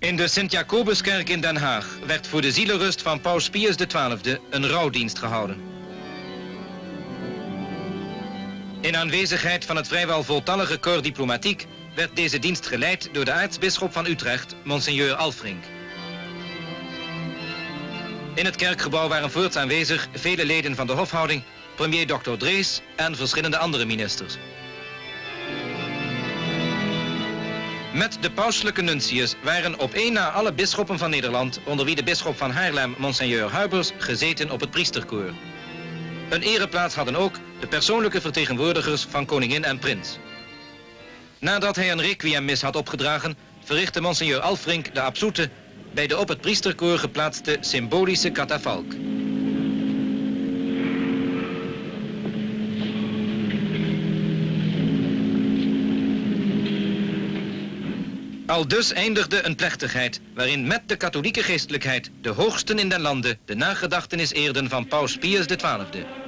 In de Sint-Jacobuskerk in Den Haag werd voor de zielenrust van Paus Pius XII een rouwdienst gehouden. In aanwezigheid van het vrijwel voltallige corps diplomatiek werd deze dienst geleid door de aartsbisschop van Utrecht, Monseigneur Alfrink. In het kerkgebouw waren voorts aanwezig vele leden van de hofhouding, premier Dr. Drees en verschillende andere ministers. Met de pauselijke nuntius waren op één na alle bisschoppen van Nederland, onder wie de bisschop van Haarlem, Monseigneur Huibers, gezeten op het priesterkoor. Een ereplaats hadden ook de persoonlijke vertegenwoordigers van koningin en prins. Nadat hij een requiemmis had opgedragen, verrichtte Monseigneur Alfrink de absoete bij de op het priesterkoor geplaatste symbolische katafalk. Aldus eindigde een plechtigheid waarin met de katholieke geestelijkheid de hoogsten in den lande de nagedachtenis eerden van Paus Pius XII.